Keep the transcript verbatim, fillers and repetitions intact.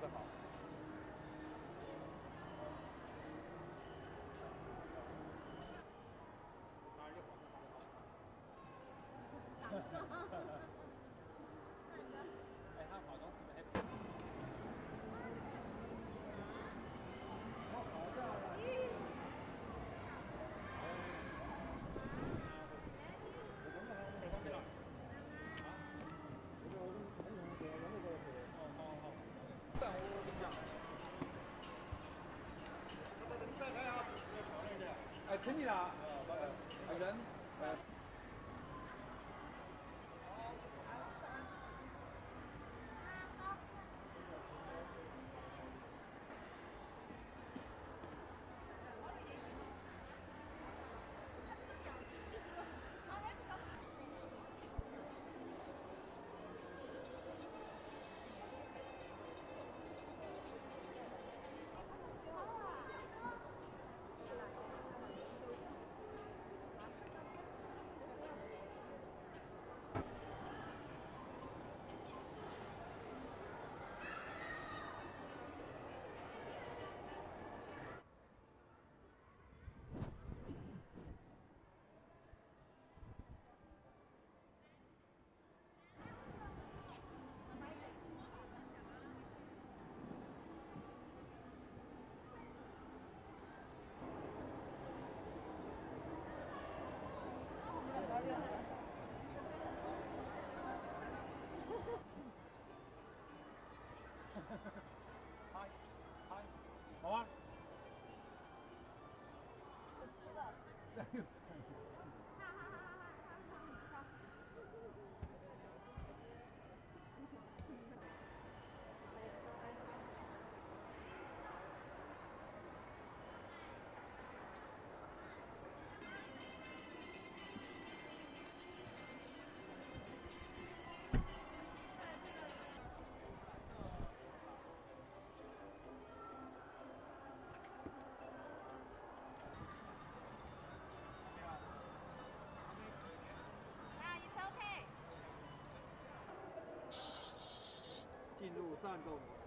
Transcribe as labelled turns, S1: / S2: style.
S1: 是好。哪里好？哪里好？
S2: 打仗。
S1: 哎，他化妆是不是很？我好像啊。我刚刚好，我没关系了。啊？这个我很用心，我那个是。哦，好好好。但我跟你讲。你再看下，是个漂亮的。哎，肯定啦。哎，人。哎。
S2: 高远了。
S1: 嗨，嗨，好啊。
S2: 不吃了。
S1: 这又是。
S2: 哈哈哈哈哈哈！
S1: 进入战斗模式。